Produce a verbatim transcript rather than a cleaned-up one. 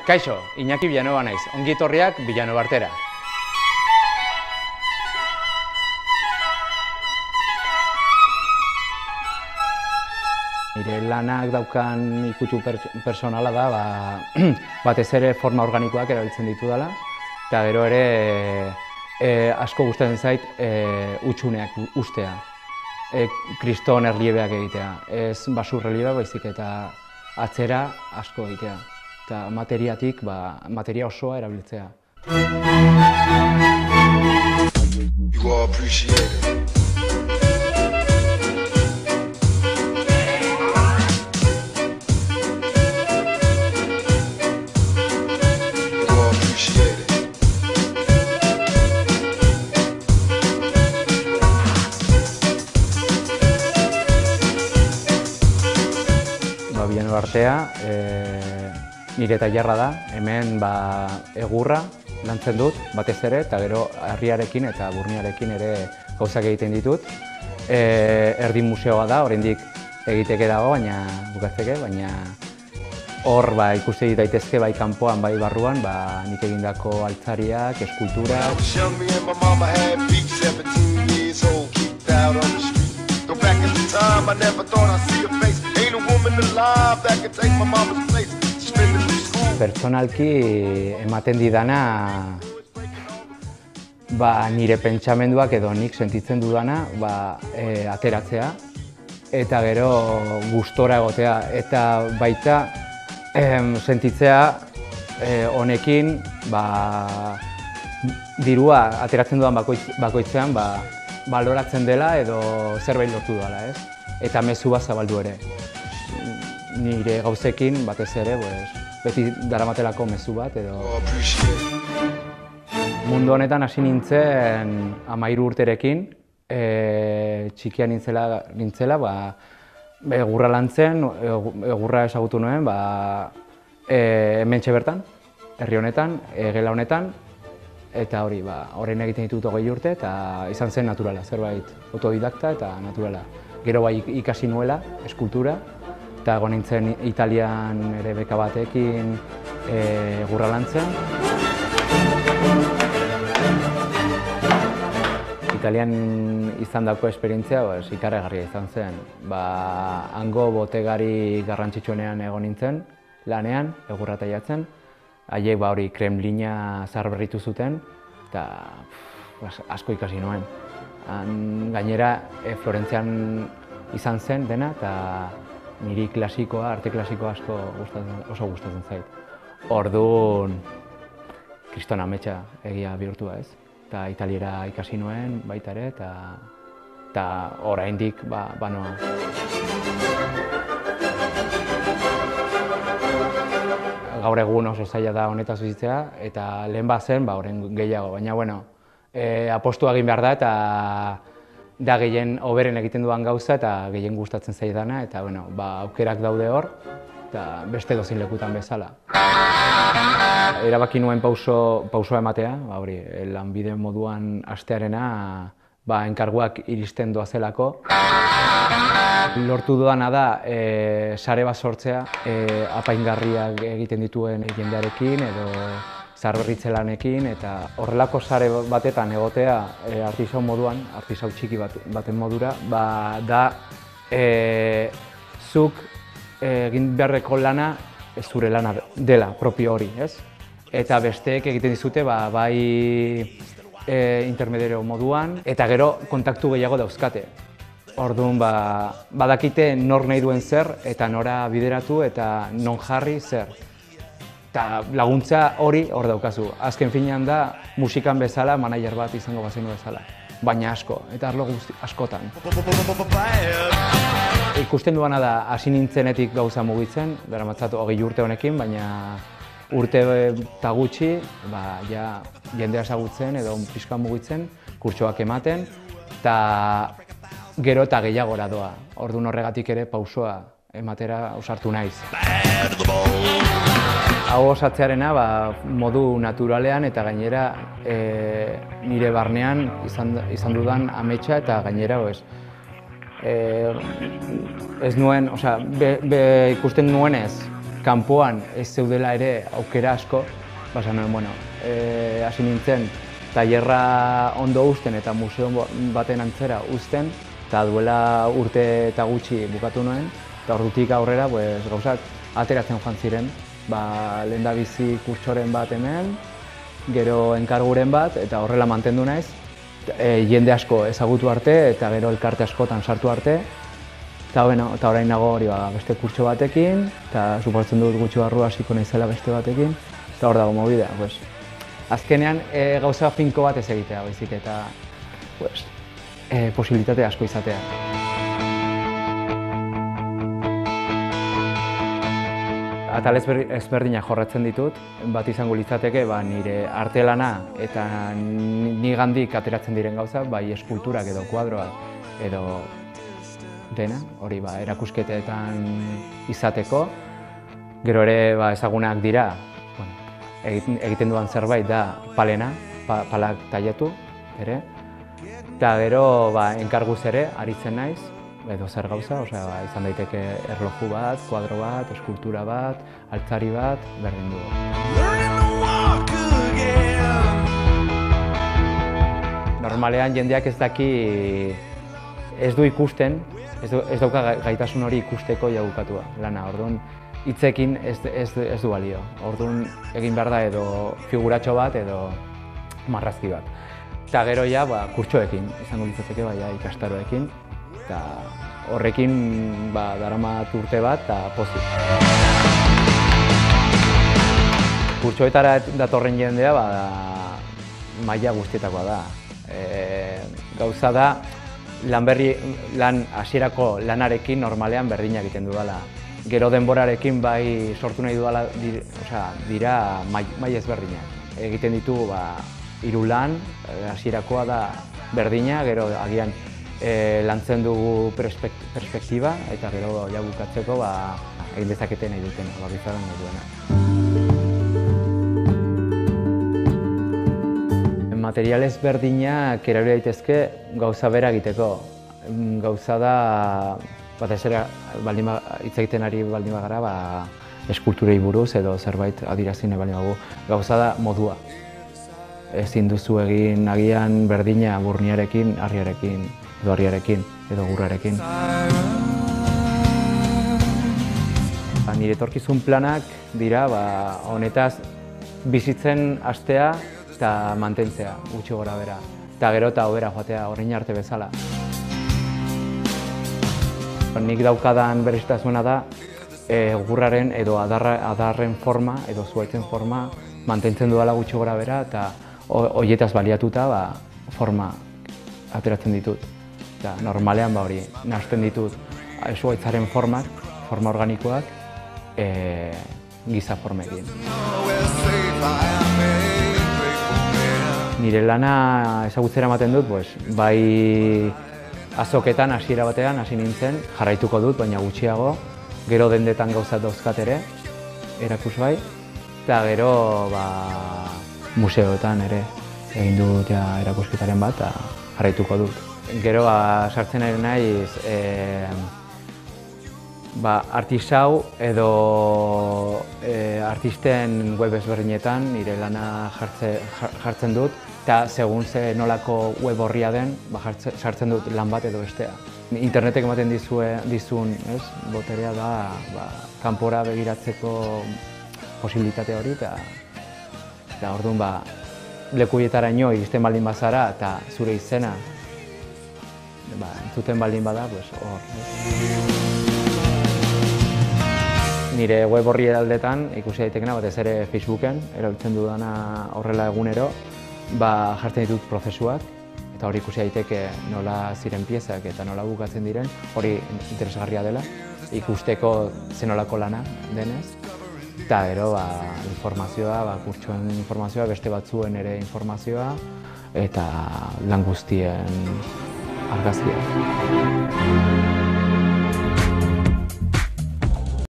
Kaixo, Iñaki Villanueva naiz, ongi etorriak Villanueva artera. Nire lanak daukan ikutu personala da, ba, batez ere forma organikoak erabiltzen ditu dela, eta gero ere e, asko gustatzen zait e, utxuneak ustea, e, kriston erliebeak egitea, ez basur erliebeak baizik eta atzera asko egitea. Eta materiatik, ba, materia osoa erabiltzea. Ba, Villanueva artea, e, nire tailerra da, hemen ba, egurra lantzen dut, batez ere, eta gero harriarekin eta burniarekin ere gauzak egiten ditut. E, Erdin museoa da, oraindik egiteke dago, baina bukatzeke, baina hor ba, ikuste daitezke bai kanpoan, bai barruan, ba, nik egindako altzariak, eskulturak. Pertsonalki ematen didana ba, nire pentsamenduak edo nik sentitzen dudana ba, e, ateratzea eta gero gustora egotea eta baita em, sentitzea e, honekin ba, dirua ateratzen dudan bakoitz, bakoitzean ba, baloratzen dela edo zerbait lortu dela, ez? Eta mezu bat zabaldu ere. Nire gauzekin batez ere, pues, beti daramatelako mezu bat edo... Mundu honetan hasi nintzen hamairu urterekin, e, txikia nintzela, nintzela ba, egurra lantzen, egurra ezagutu nuen, ba, e, hementxe bertan, herri honetan, gela honetan, eta hori, ba, orain egiten ditut hogei urte, eta izan zen naturala, zerbait autodidakta eta naturala. Gero bai ikasi nuela, eskultura, eta egon nintzen Italian ere beka batekin egurra lantzen. Italian izan dako esperientzia pues, ikaragarria izan zen. Ba, hango botegari garrantzitsuenean egon nintzen, lanean, egurra tailatzen. Haiek ba, hori Kremlina zaharberritu zuten, eta pues, asko ikasi nuen. Han, gainera, e, Florentzian izan zen dena, eta niri klasikoa, arte klasikoa asko gustatzen, oso gustatzen zait. Orduan, kriston ametsa egia bihurtua ez. Eta italiera ikasi nuen baita ere, eta, eta oraindik ba, banoa. Gaur egun oso zaila da honetaz bizitzea, eta lehen bat zen, ba, orain gehiago, baina bueno, e, apostua egin behar da, eta da gehien hoberen egiten dudan gauza eta gehien gustatzen zaidana, eta bueno, ba, aukerak daude hor, eta beste dozein lekutan bezala. Erabaki nuen pauso, pausoa ematea, ba, hori, lanbide moduan hastearena, ba, enkarguak iristen doazelako. Lortu dudana da, e, sare bat sortzea, e, apaingarriak egiten dituen jendearekin edo zaharberritze lanekin, eta horrelako sare batetan egotea e, artisau moduan, artisau txiki bat, baten modura, ba, da e, zuk egin beharreko lana ez zure lana dela, propio hori, ez? Eta besteek egiten dizute ba, bai e, intermediario moduan, eta gero kontaktu gehiago dauzkate. Orduan, ba, badakite nor nahi duen zer, eta nora bideratu, eta non jarri zer. Eta laguntza hori hor daukazu. Azken finean da, musikan bezala, manager bat izango bazenu bezala. Baina asko, eta arlo guzti askotan. Ikusten duana da, hasi nintzenetik gauza mugitzen, daramatzat hogei urte honekin, baina urte eta gutxi, ba, ja, jendea ezagutzen edo pixka mugitzen, kurtsoak ematen, eta gero eta gehiagora doa. Orduan horregatik ere pausoa ematera ausartu naiz. Hau osatzearena ba, modu naturalean eta gainera e, nire barnean izan, izan dudan ametsa eta gainera pues, e, ez nuen, osea, be, be, ikusten nuenez kanpoan ez zeudela ere aukera asko, basan nuen, bueno, hasi nintzen, tailerra ondo uzten eta museo baten antzera uzten, eta duela urte eta gutxi bukatu nuen, eta ordutik aurrera gauzak ateratzen joan ziren. Lehendabizi kurtsoren bat hemen, gero enkarguren bat, eta horrela mantendu naiz, jende asko ezagutu arte, eta gero elkarte askotan sartu arte, eta orain nago hori beste kurtso batekin, eta suposatzen dut gutxi barru hasiko naizela beste batekin, eta hor dago mobidea. Azkenean gauza finko bat ez egitea, baizik eta posibilitate asko izatea. Atal ezberdinak jorratzen ditut, bat izango litzateke nire artelana eta nigandik ateratzen diren gauzak, bai eskulturak edo kuadroak edo dena, hori erakusketetan izateko. Gero ere ezagunak dira, egiten dudan zerbait da palena, palak tailatu ere, eta gero enkarguz ere aritzen naiz, edo zer gauza, izan daiteke erloju bat, kuadro bat, eskultura bat, altzari bat, berdin du. Normalean jendeak ez daki, ez du ikusten, ez dauka gaitasun hori ikusteko jagukatua lana, orduan hitzekin ez du balio. Orduan egin behar da edo figuratxo bat edo marrazki bat. Eta gero ja kurtsoekin, izango litzateke ikastaroekin, eta horrekin daramat urte bat eta pozik. Kurtsoetara datorren jendea maila guztietakoa da. Gauza da, lan hasierako lanarekin normalean berdina egiten dudala. Gero denborarekin bai sortu nahi dudala dira maila ezberdinak. Egiten ditugu hiru lan, hasierakoa da berdina, gero agian lantzen dugu perspektiba eta gero bukatzeko egin dezakete nahi dutena, bakoitzak nahi duena. Material ezberdinak erabili daitezke gauza bera egiteko. Gauza da, batez ere hitz egiten ari baldin bagara eskulturei buruz edo zerbait adierazi nahi baldin badugu. Gauza da modua. Ezin duzu egin agian berdina burniarekin, harriarekin, edo harriarekin, edo gurrarekin. Nire etorkizun planak dira honetaz bizitzen hastea eta mantentzea, gutxi gora bera. Eta gero eta hobera joatea, orain arte bezala. Nik daukadan berezitasuna da gurraren edo adarren forma edo zuhaitzen forma mantentzen dudala gutxi gora bera eta horietaz baliatuta forma ateratzen ditut. Normalean hori nahasten ditut zuhaitzaren formak, forma organikoak, giza formekin. Nire lana ezagutzera ematen dut, bai azoketan hasiera batean hasi nintzen, jarraituko dut, baina gutxiago, gero dendetan gauzat dauzkat ere, erakusgai, eta gero museoetan ere egin dut erakusketaren bat, eta jarraituko dut. Gero sartzen ere naiz artisau edo artisten web ezberdinetan nire lana jartzen dut, eta segun ze nolako web horria den, sartzen dut lan bat edo bestea. Internetek ematen dizun boterea da kanpora begiratzeko posibilitate hori, eta orduan lekuietara ino iristen baldin bazara eta zure izena entzuten baldin bada, hor. Nire web horri aldetan ikusi daitekena, batez ere Facebooken, erabiltzen dudana horrela egunero, jartzen ditut prozesuak, eta hori ikusi daiteke nola ziren piezak eta nola bukatzen diren, hori interesgarria dela, ikusteko zenolako lana denez. Eta gero informazioa, kurtsoen informazioa, beste batzuen ere informazioa, eta lan guztien argazkiak.